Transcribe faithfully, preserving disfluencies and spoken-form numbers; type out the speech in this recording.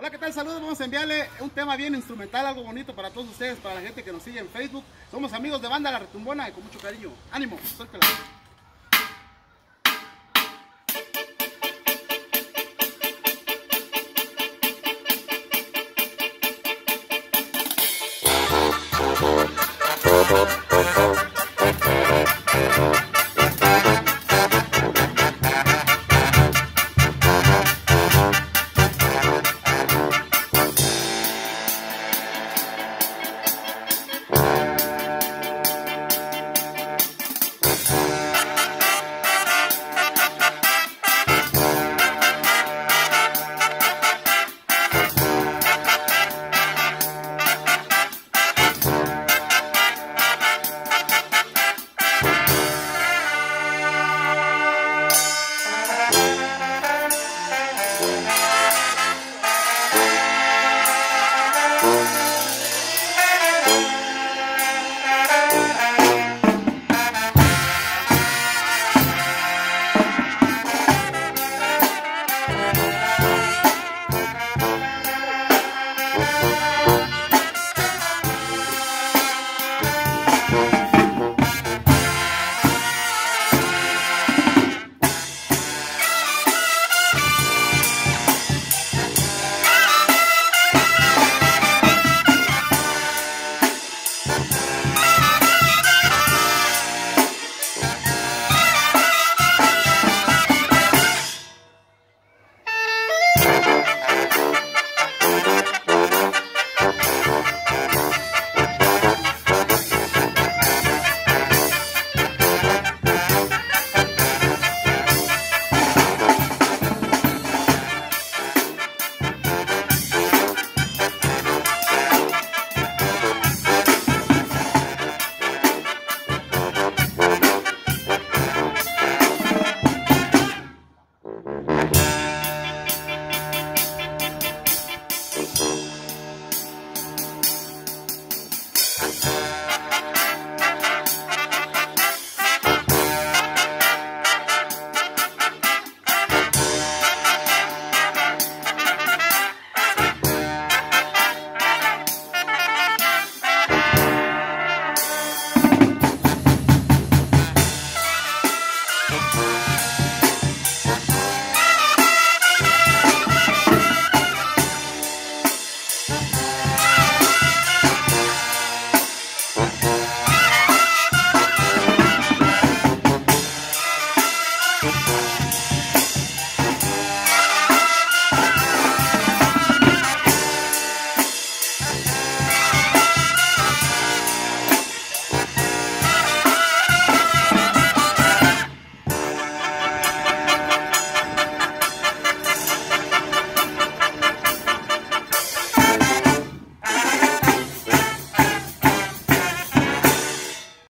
Hola, ¿qué tal? Saludos, vamos a enviarle un tema bien instrumental, algo bonito para todos ustedes, para la gente que nos sigue en Facebook. Somos amigos de Banda La Retumbona y con mucho cariño. ¡Ánimo! ¡Suéltela! Thank you.